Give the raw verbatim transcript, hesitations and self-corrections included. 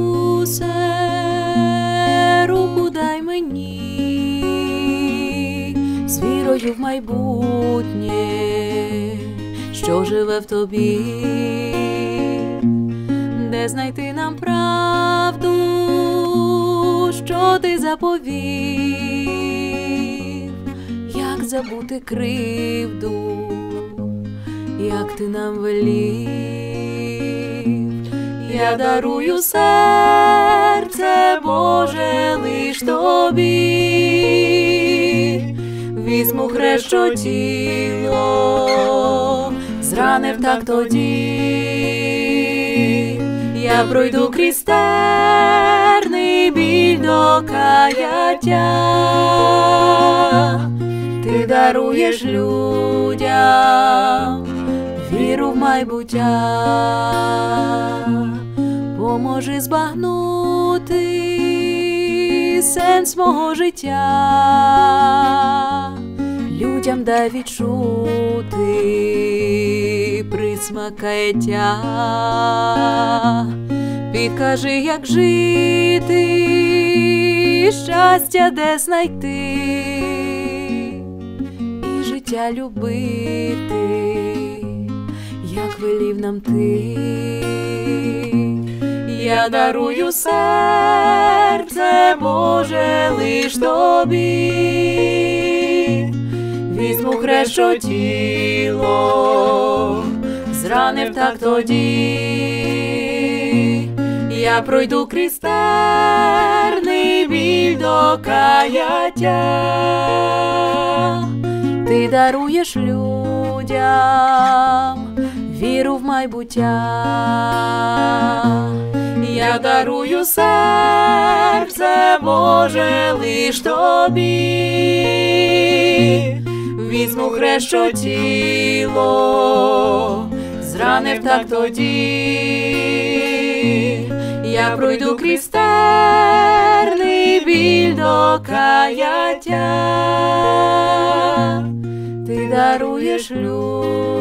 Ісусе, руку дай мені, з вірою в майбутнє, що живе в Тобі, де знайти нам правду, що Ти заповів, як забути кривду, як Ти нам велів. Я дарую серце Боже лиш Тобі, візьму хрест, що тіло зранив так тоді. Я пройду крізь терний біль до каяття, Ти даруєш людям віру в майбуття. Поможи збагнути сенс мого життя, людям дай відчути присмак каяття. Підкажи, як жити, щастя де знайти, і життя любити, як велів нам Ти. Я дарую серце Боже лиш Тобі, візьму хрест, що тіло зранив так тоді. Я пройду крізь терний біль до каяття, Ти даруєш людям віру в майбуття. Я дарую серце Боже лиш Тобі, візьму хрест, що тіло зранив так тоді. Я пройду крізь терний біль до каяття, Ти даруєш людям